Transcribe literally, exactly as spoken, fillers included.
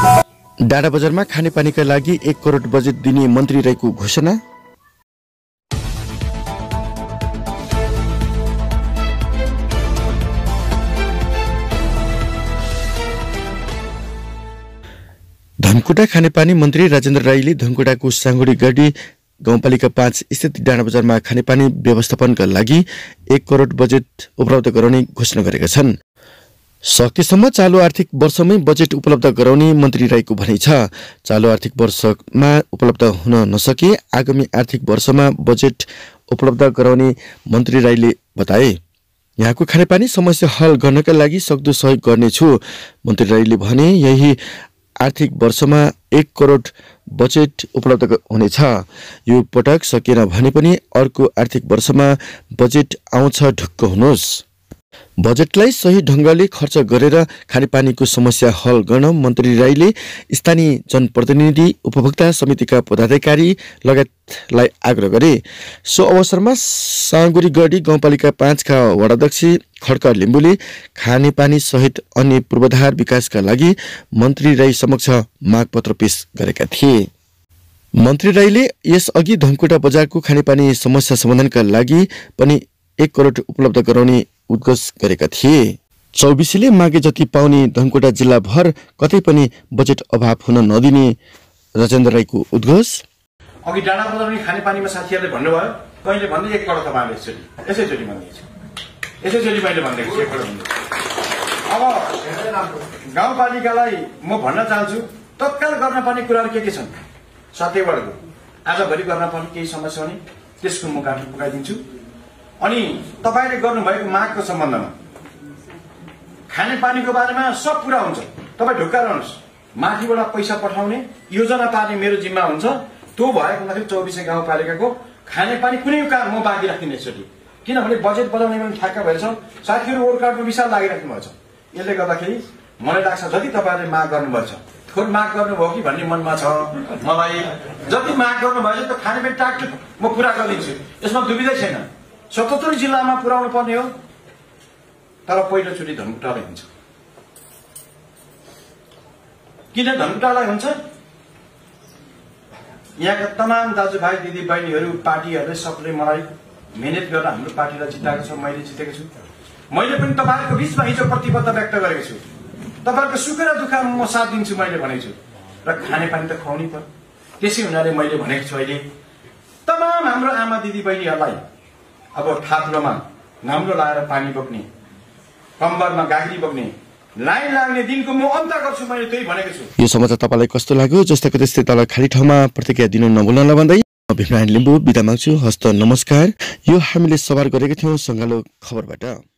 डाँडा बजारमा खानेपानीका लागि एक करोड बजेट दिने मन्त्री राईको घोषणा। धनकुटा खानेपानी मन्त्री राजेन्द्र राईले धनकुटाको साङ्गुडी गढी गाउँपालिका पाँच स्थित डाँडा बजारमा खानेपानी व्यवस्थापनका लागि एक करोड बजेट उपलब्ध गराउने घोषणा गरेका छन्। सकेसम्म चालु आर्थिक वर्षमै बजेट उपलब्ध गराउने मन्त्री राईको भनाइ छ। चालु आर्थिक वर्षमा उपलब्ध हुन नसके आगामी आर्थिक वर्षमा बजेट उपलब्ध गराउने मन्त्री राईले बताए। यहाँको खानेपानी समस्या हल गर्नका लागि सक्दो सहयोग गर्नेछु मन्त्री राईले भने। यही आर्थिक वर्षमा एक करोड बजेट उपलब्ध हुनेछ। यो पटक सकेन भने पनि अर्को आर्थिक वर्षमा बजेट आउँछ, ढुक्क हुनुहोस्। बजेटलाई सही ढङ्गले खर्च गरेर खानेपानीको समस्या हल गर्न मन्त्री राईले स्थानीय जनप्रतिनिधि, उपभोक्ता समितिका पदाधिकारी लगायतलाई आग्रह गरे। सो अवसरमा साँगुरीगढी गाउँपालिका पाँचका वडाध्यक्ष खड्का लिम्बुले खानेपानी सहित अन्य पूर्वाधार विकासका लागि मन्त्री राई समक्ष मागपत्र पेश गरेका थिए। मन्त्री राईले यसअघि धनकुटा बजारको खानेपानी समस्या समाधानका लागि पनि एक करोड उपलब्ध गराउने उद्घोष गरेका थिए। चौबिसीले मागे जति पाउने धनकुटा जिल्लाभर कतै पनि बजेट अभाव हुन नदिने राजेन्द्र राईको उद्घोष। अघि डाँडा बजारमा खानेपानीमा साथीहरूले भन्नुभयो कहिले भन्दै एक करोड तपाईँले यसरी यसैचोटि भनिदिन्छ, यसैचोटि मैले भनिदिएको छु एक करोड भन्दै। अब गाउँपालिकालाई म भन्न चाहन्छु तत्काल गर्न पर्ने कुराहरू के के छन् सत्यवाडको आजभरि गर्न पर्ने केही समस्या भने त्यसको म काट्नु पुगाइदिन्छु। अनि तपाईँले गर्नुभएको मागको सम्बन्धमा खानेपानीको बारेमा सब कुरा हुन्छ, तपाईँ ढुक्का रहनुहोस्। माथिबाट पैसा पठाउने योजना पार्ने मेरो जिम्मा हुन्छ। त्यो भएको हुँदाखेरि चौबिसै गाउँपालिकाको खानेपानी कुनै काम म बाँकी राख्दिनँ यसरी, किनभने बजेट बनाउने पनि ठ्याक्क भएछ। साथीहरू ओर कार्डमा विशाल लागिराख्नु भएको छ। यसले गर्दाखेरि मलाई लाग्छ जति तपाईँले माग गर्नुभएको छ थोर माग गर्नुभयो कि भन्ने मनमा छ मलाई। जति माग गर्नुभएछ त्यो खानेपानी टाकटुक म पुरा गरिदिन्छु, यसमा दुविधै छैन। सतहत्तर जिल्लामा पुर्याउनु पर्ने हो, तर पहिलोचोटि धनकुटालाई हुन्छ। किन धनकुटालाई हुन्छ? यहाँका तमाम दाजुभाइ दिदीबहिनीहरू पार्टीहरूले सबले मलाई मेहनत गरेर हाम्रो पार्टीलाई जिताएको छ, मैले जितेको छु। मैले पनि तपाईँहरूको बिचमा हिजो प्रतिबद्धता व्यक्त गरेको छु। तपाईँहरूको सुख र दुःखमा म साथ दिन्छु मैले भनेको छु। र खानेपानी त खुवाउनै पर्यो। त्यसै हुनाले मैले भनेको छु अहिले तमाम हाम्रो आमा दिदीबहिनीहरूलाई अब थाप्लोमा घाम्रो लाएर पानी बोक्ने, कम्बरमा गाग्री बोक्ने, लाइन लाग्ने दिनको म अन्त गर्छु मैले त्यही भनेको छु। यो समाचार तपाईँलाई कस्तो लाग्यो? जस्तै त्यस्तै तल खाली ठाउँमा प्रतिक्रिया दिनु नभुल्न भन्दै भीमरायण लिम्बू बिदा माग्छु। हस्त नमस्कार। यो हामीले सवार गरेका थियौँ सङ्गालो खबरबाट।